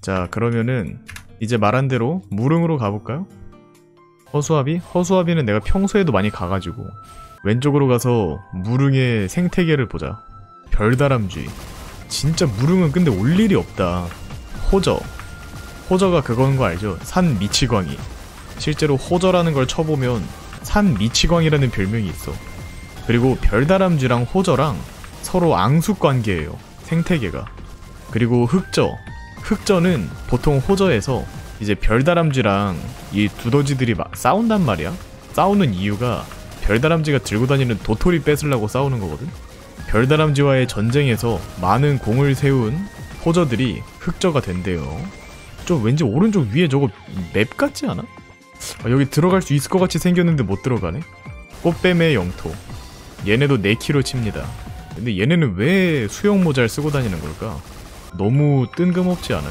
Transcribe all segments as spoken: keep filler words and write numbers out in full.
자, 그러면은 이제 말한 대로 무릉으로 가볼까요? 허수아비? 허수아비는 내가 평소에도 많이 가가지고 왼쪽으로 가서 무릉의 생태계를 보자. 별다람쥐. 진짜 무릉은 근데 올 일이 없다. 호저. 호저가 그건 거 알죠? 산 미치광이. 실제로 호저라는 걸 쳐보면 산 미치광이라는 별명이 있어. 그리고 별다람쥐랑 호저랑 서로 앙숙관계예요. 생태계가. 그리고 흑저. 흑저는 보통 호저에서 이제 별다람쥐랑 이 두더지들이 막 싸운단 말이야. 싸우는 이유가 별다람쥐가 들고 다니는 도토리 뺏으려고 싸우는 거거든. 별다람쥐와의 전쟁에서 많은 공을 세운 호저들이 흑저가 된대요. 좀 왠지 오른쪽 위에 저거 맵 같지 않아? 아, 여기 들어갈 수 있을 것 같이 생겼는데 못 들어가네? 꽃뱀의 영토. 얘네도 네 킬로 칩니다. 근데 얘네는 왜 수영 모자를 쓰고 다니는 걸까? 너무 뜬금없지 않아요?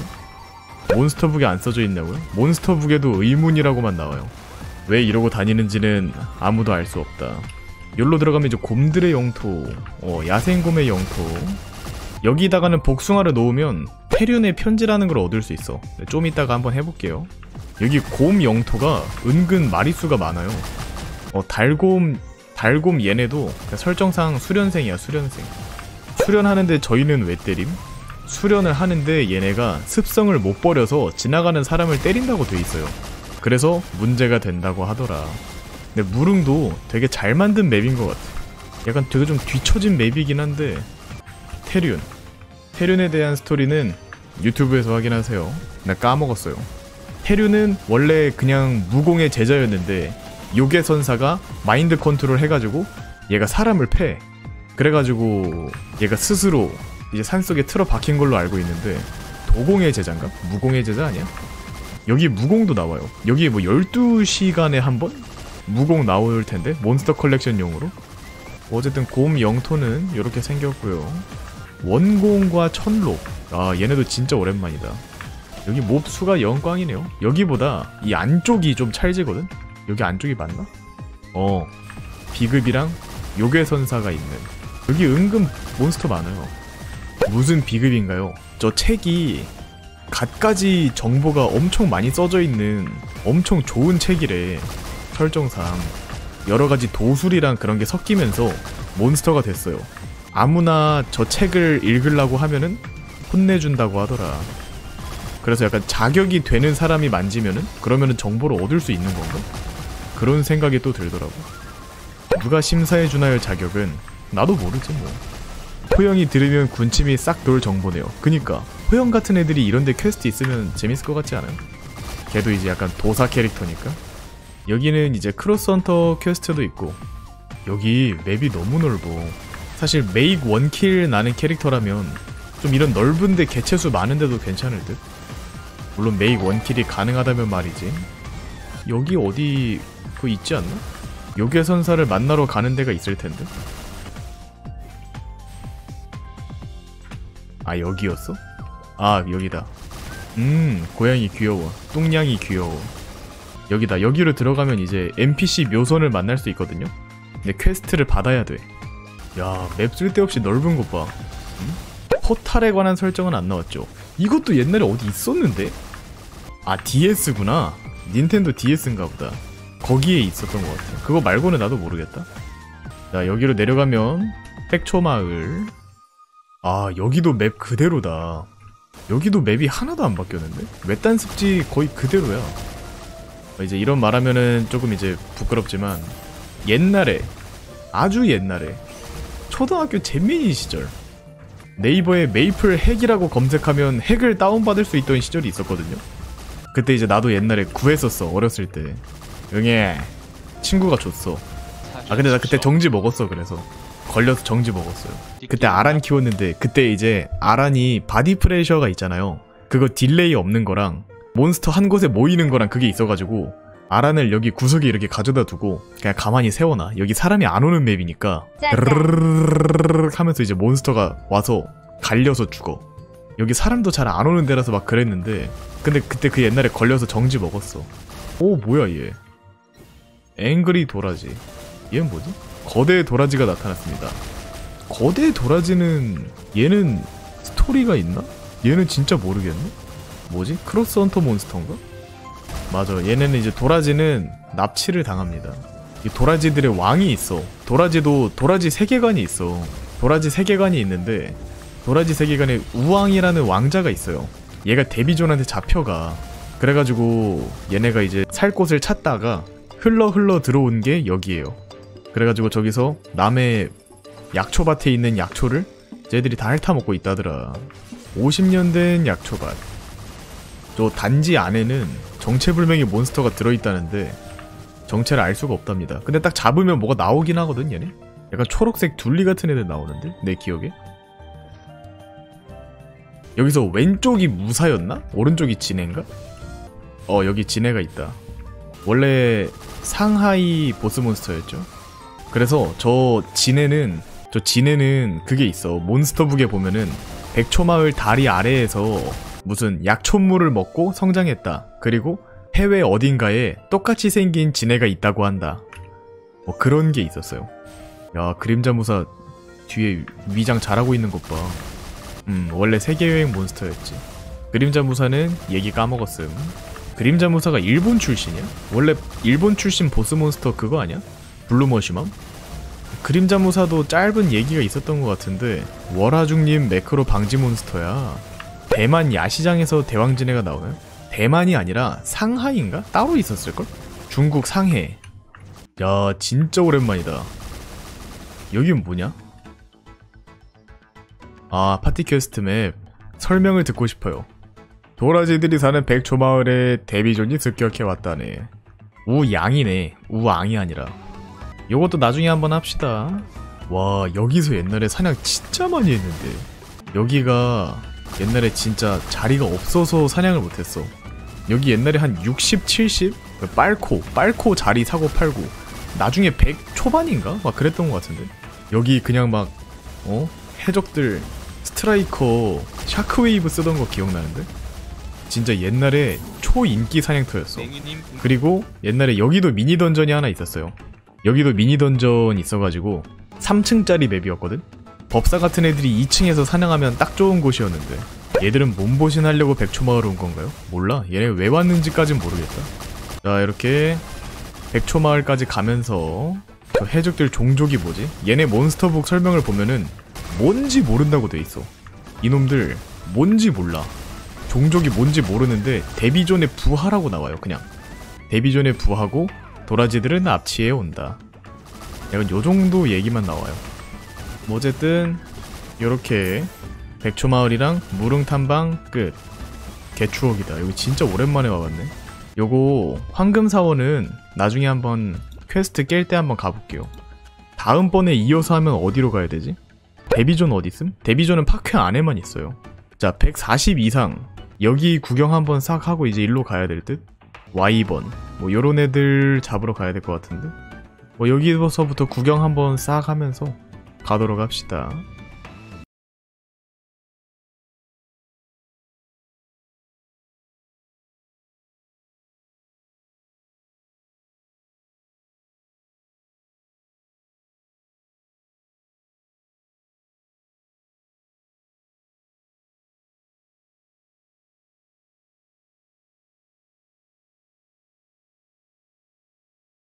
몬스터북에 안 써져 있냐고요? 몬스터북에도 의문이라고만 나와요. 왜 이러고 다니는지는 아무도 알 수 없다. 여기로 들어가면 이제 곰들의 영토, 어, 야생곰의 영토. 여기다가는 복숭아를 놓으면 페륜의 편지라는 걸 얻을 수 있어. 좀 이따가 한번 해볼게요. 여기 곰 영토가 은근 마리수가 많아요. 어, 달곰, 달곰 얘네도 설정상 수련생이야, 수련생. 수련하는데 저희는 왜 때림? 수련을 하는데 얘네가 습성을 못 버려서 지나가는 사람을 때린다고 돼 있어요. 그래서 문제가 된다고 하더라. 근데 무릉도 되게 잘 만든 맵인 것 같아. 약간 되게 좀 뒤처진 맵이긴 한데. 테륜. 테륜에 대한 스토리는 유튜브에서 확인하세요. 나 까먹었어요. 테륜은 원래 그냥 무공의 제자였는데 요괴선사가 마인드 컨트롤 해가지고 얘가 사람을 패. 그래가지고 얘가 스스로 이제 산속에 틀어 박힌 걸로 알고 있는데 도공의 제자인가? 무공의 제자 아니야? 여기 무공도 나와요. 여기 뭐 열두 시간에 한 번? 무공 나올 텐데? 몬스터 컬렉션용으로? 어쨌든 곰 영토는 이렇게 생겼고요. 원공과 천록. 아, 얘네도 진짜 오랜만이다. 여기 몹 수가 영광이네요. 여기보다 이 안쪽이 좀 찰지거든? 여기 안쪽이 맞나? 어, 비급이랑 요괴선사가 있는. 여기 은근 몬스터 많아요. 무슨 비급인가요? 저 책이 갖가지 정보가 엄청 많이 써져 있는 엄청 좋은 책이래. 설정상 여러가지 도술이랑 그런 게 섞이면서 몬스터가 됐어요. 아무나 저 책을 읽으려고 하면은 혼내준다고 하더라. 그래서 약간 자격이 되는 사람이 만지면은 그러면은 정보를 얻을 수 있는 건가? 그런 생각이 또 들더라고. 누가 심사해주나요 자격은? 나도 모르지 뭐. 호영이 들으면 군침이 싹 돌 정보네요. 그니까 호영 같은 애들이 이런데 퀘스트 있으면 재밌을 것 같지 않아요? 걔도 이제 약간 도사 캐릭터니까. 여기는 이제 크로스헌터 퀘스트도 있고. 여기 맵이 너무 넓어. 사실 메이크 원킬 나는 캐릭터라면 좀 이런 넓은데 개체수 많은데도 괜찮을 듯? 물론 메이크 원킬이 가능하다면 말이지. 여기 어디 그거 있지 않나? 요괴선사를 만나러 가는 데가 있을 텐데. 아, 여기였어? 아, 여기다. 음, 고양이 귀여워. 뚱냥이 귀여워. 여기다. 여기로 들어가면 이제 엔피씨 묘선을 만날 수 있거든요? 근데 퀘스트를 받아야 돼. 야, 맵 쓸데없이 넓은 것 봐. 음? 포탈에 관한 설정은 안 나왔죠. 이것도 옛날에 어디 있었는데? 아, 디에스구나. 닌텐도 디에스인가 보다. 거기에 있었던 것 같아. 그거 말고는 나도 모르겠다. 자, 여기로 내려가면 백초마을. 아, 여기도 맵 그대로다. 여기도 맵이 하나도 안 바뀌었는데? 외딴 습지 거의 그대로야. 이제 이런 말하면은 조금 이제 부끄럽지만 옛날에, 아주 옛날에 초등학교 잼민이 시절 네이버에 메이플 핵이라고 검색하면 핵을 다운받을 수 있던 시절이 있었거든요. 그때 이제 나도 옛날에 구했었어. 어렸을 때. 응애 친구가 줬어. 아, 근데 나 그때 정지 먹었어. 그래서 걸려서 정지 먹었어요. 그때 아란 키웠는데 그때 이제 아란이 바디 프레셔가 있잖아요. 그거 딜레이 없는 거랑 몬스터 한 곳에 모이는 거랑 그게 있어가지고 아란을 여기 구석에 이렇게 가져다 두고 그냥 가만히 세워놔. 여기 사람이 안 오는 맵이니까 르르르르르르 하면서 이제 몬스터가 와서 갈려서 죽어. 여기 사람도 잘 안 오는 데라서 막 그랬는데 근데 그때 그 옛날에 걸려서 정지 먹었어. 오, 뭐야 얘. 앵그리 도라지. 얘는 뭐지? 거대 도라지가 나타났습니다. 거대 도라지는 얘는 스토리가 있나? 얘는 진짜 모르겠네? 뭐지? 크로스 헌터 몬스터인가? 맞아, 얘네는 이제 도라지는 납치를 당합니다. 이 도라지들의 왕이 있어. 도라지도 도라지 세계관이 있어. 도라지 세계관이 있는데 도라지 세계관에 우왕이라는 왕자가 있어요. 얘가 데비존한테 잡혀가. 그래가지고 얘네가 이제 살 곳을 찾다가 흘러 흘러 들어온 게 여기에요. 그래가지고 저기서 남의 약초밭에 있는 약초를 쟤들이 다 핥아먹고 있다더라. 오십 년 된 약초밭. 저 단지 안에는 정체불명의 몬스터가 들어있다는데 정체를 알 수가 없답니다. 근데 딱 잡으면 뭐가 나오긴 하거든 얘네? 약간 초록색 둘리 같은 애들 나오는데? 내 기억에? 여기서 왼쪽이 무사였나? 오른쪽이 진해인가? 어, 여기 진해가 있다. 원래 상하이 보스몬스터였죠. 그래서 저 진해는 저 진해는 그게 있어. 몬스터북에 보면은 백초마을 다리 아래에서 무슨 약초물을 먹고 성장했다. 그리고 해외 어딘가에 똑같이 생긴 진해가 있다고 한다. 뭐 그런 게 있었어요. 야, 그림자무사 뒤에 위장 잘하고 있는 것 봐. 음, 원래 세계여행 몬스터였지. 그림자무사는 얘기 까먹었음. 그림자무사가 일본 출신이야? 원래 일본 출신 보스몬스터 그거 아니야? 블루머시맘? 그림자무사도 짧은 얘기가 있었던 것 같은데 월하중님 매크로 방지 몬스터야. 대만 야시장에서 대왕진해가 나오나요? 대만이 아니라 상하이인가? 따로 있었을걸? 중국 상해. 야, 진짜 오랜만이다. 여긴 뭐냐? 아, 파티 퀘스트 맵. 설명을 듣고 싶어요. 도라지들이 사는 백초마을에 데비존이 습격해왔다네. 우양이네. 우앙이 아니라. 요것도 나중에 한번 합시다. 와, 여기서 옛날에 사냥 진짜 많이 했는데 여기가 옛날에 진짜 자리가 없어서 사냥을 못했어. 여기 옛날에 한 육십, 칠십? 빨코, 빨코 자리 사고 팔고 나중에 백 초반인가? 막 그랬던 것 같은데 여기 그냥 막 어? 해적들 스트라이커 샤크웨이브 쓰던 거 기억나는데? 진짜 옛날에 초인기 사냥터였어. 그리고 옛날에 여기도 미니 던전이 하나 있었어요. 여기도 미니 던전 있어가지고 삼 층짜리 맵이었거든? 법사 같은 애들이 이 층에서 사냥하면 딱 좋은 곳이었는데 얘들은 몸보신 하려고 백초마을 온 건가요? 몰라. 얘네 왜 왔는지까진 모르겠다. 자, 이렇게 백초마을까지 가면서 저 해적들 종족이 뭐지? 얘네 몬스터북 설명을 보면은 뭔지 모른다고 돼있어. 이놈들 뭔지 몰라. 종족이 뭔지 모르는데 데비존의 부하라고 나와요. 그냥 데비존의 부하고 도라지들은 납치해 온다. 약간 요정도 얘기만 나와요. 뭐 어쨌든 요렇게 백초마을이랑 무릉탐방 끝. 개추억이다. 여기 진짜 오랜만에 와봤네. 요거 황금사원은 나중에 한번 퀘스트 깰 때 한번 가볼게요. 다음번에 이어서 하면 어디로 가야 되지? 데비존 어딨음? 데비존은 파괴 안에만 있어요. 자, 백사십 이상 여기 구경 한번 싹 하고 이제 일로 가야 될 듯? 와이번 뭐 요런 애들 잡으러 가야 될 것 같은데? 뭐 여기서부터 구경 한번 싹 하면서 가도록 합시다.